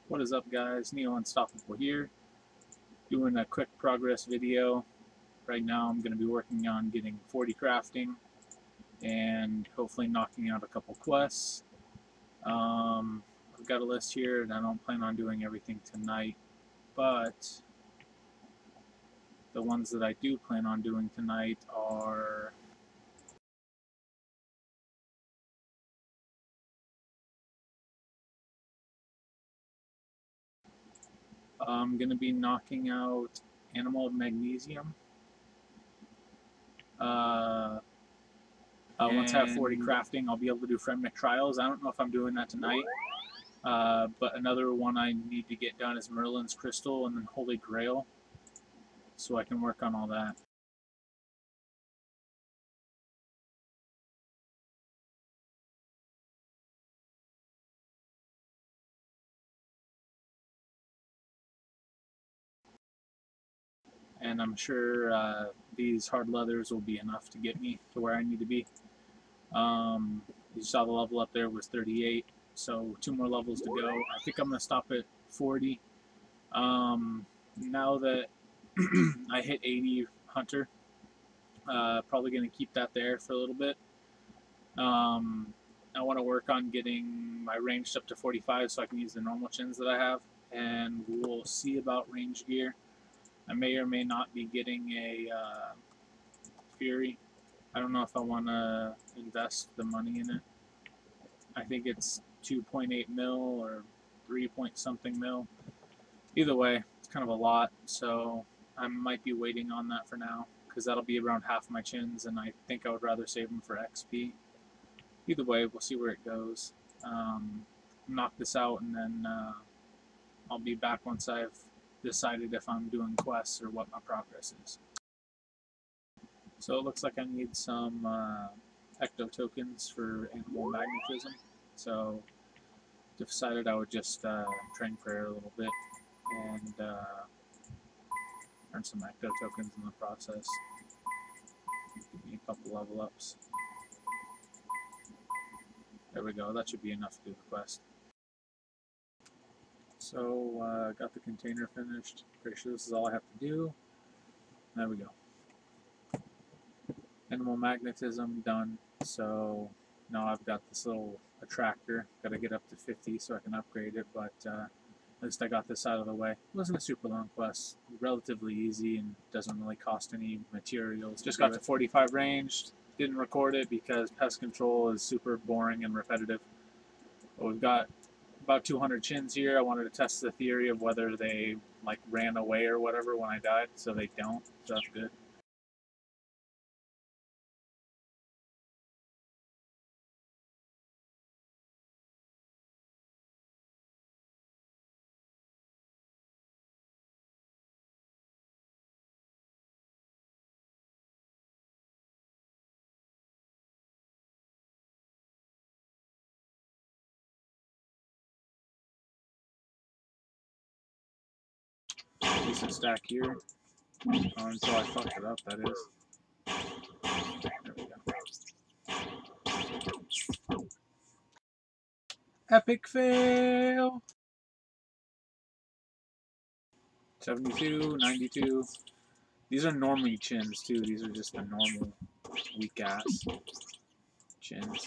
What is up, guys? Neo Unstoppable here, doing a quick progress video. Right now I'm going to be working on getting 40 crafting and hopefully knocking out a couple quests. I've got a list here and I don't plan on doing everything tonight, but the ones that I do plan on doing tonight are I'm going to be knocking out Animal of Magnesium. Once I have 40 crafting, I'll be able to do Fremnic Trials. I don't know if I'm doing that tonight. But another one I need to get done is Merlin's Crystal and then Holy Grail, so I can work on all that. And I'm sure these hard leathers will be enough to get me to where I need to be. You saw the level up there was 38, so 2 more levels to go. I think I'm going to stop at 40. Now that I hit 80 Hunter, probably going to keep that there for a little bit. I want to work on getting my ranged up to 45 so I can use the normal chins that I have, and we'll see about range gear. I may or may not be getting a Fury. I don't know if I want to invest the money in it. I think it's 2.8 mil or 3 point something mil. Either way, it's kind of a lot, so I might be waiting on that for now because that'll be around half my chins, and I think I would rather save them for XP. Either way, we'll see where it goes. Knock this out, and then I'll be back once I've decided if I'm doing quests or what my progress is. So it looks like I need some ecto tokens for animal magnetism. So decided I would just train prayer a little bit and earn some ecto tokens in the process. Give me a couple level ups. There we go. That should be enough to do the quest. So got the container finished. Pretty sure this is all I have to do. There we go. Animal magnetism done. So now I've got this little attractor. Got to get up to 50 so I can upgrade it, but at least I got this out of the way. It wasn't a super long quest. Relatively easy and doesn't really cost any materials. Just got to 45 ranged. Didn't record it because pest control is super boring and repetitive. But we've got about 200 chins here. I wanted to test the theory of whether they like ran away or whatever when I died, so they don't. So that's good. Decent stack here. Until I fucked it up, that is. There we go. Epic fail! 72, 92. These are normally chins, too. These are just the normal weak-ass chins.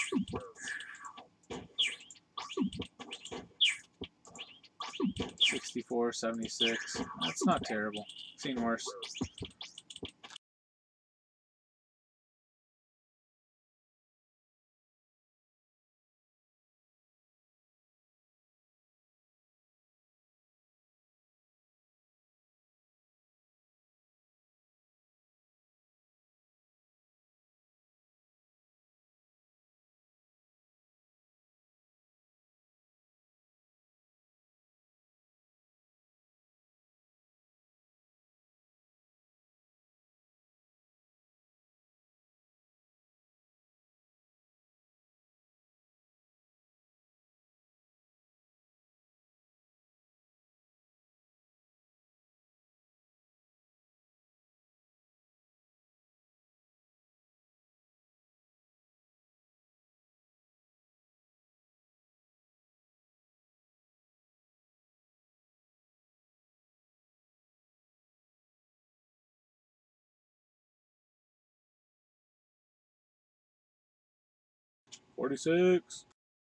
64, 76. That's not terrible. Seen worse. 46.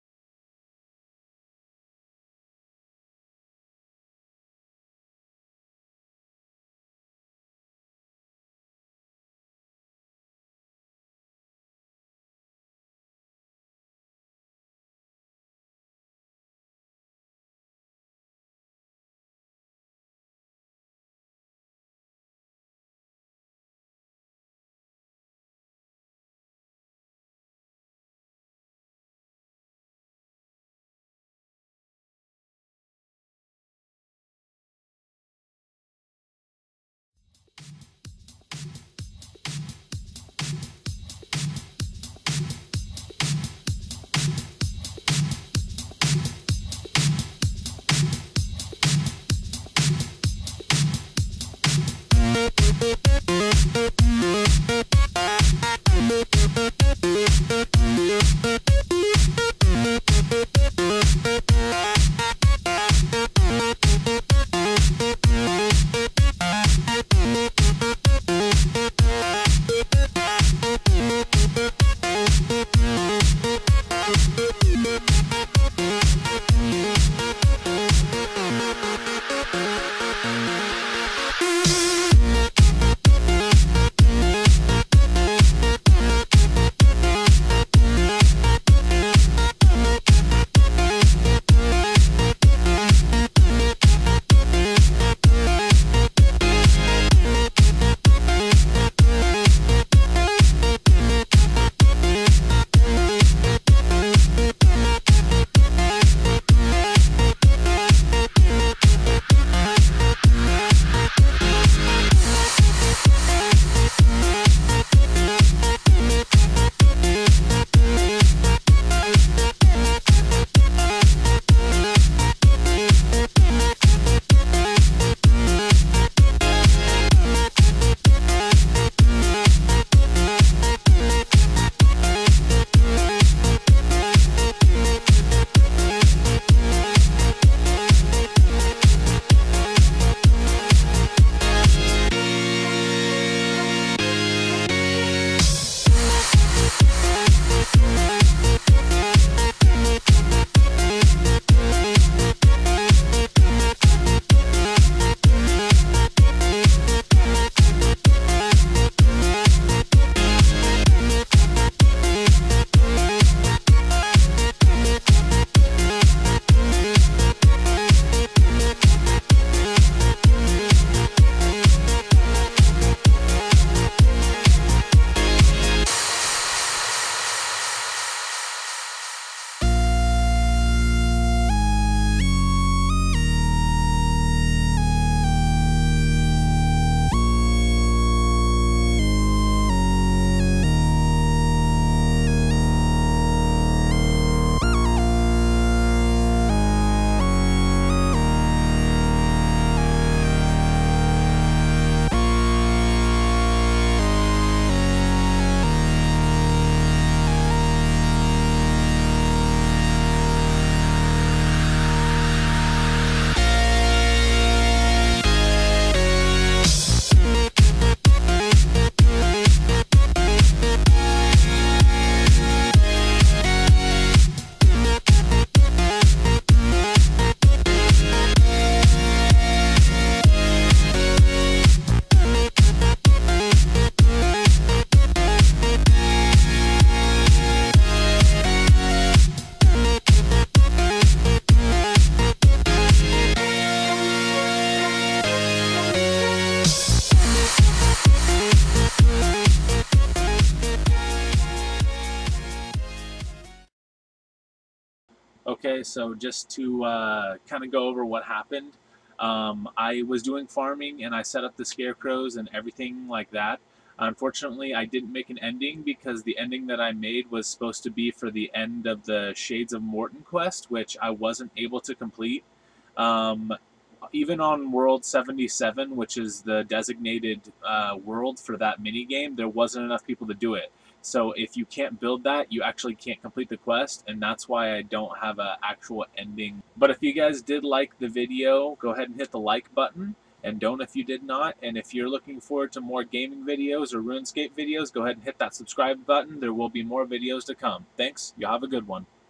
Okay, so just to kind of go over what happened, I was doing farming and I set up the scarecrows and everything like that. Unfortunately, I didn't make an ending because the ending that I made was supposed to be for the end of the Shades of Morton quest, which I wasn't able to complete. Um, Even on World 77, which is the designated world for that mini game, there wasn't enough people to do it. So if you can't build that, you actually can't complete the quest, and that's why I don't have an actual ending. But if you guys did like the video, go ahead and hit the like button. and don't if you did not. And if you're looking forward to more gaming videos or RuneScape videos, go ahead and hit that subscribe button. There will be more videos to come. Thanks. You have a good one.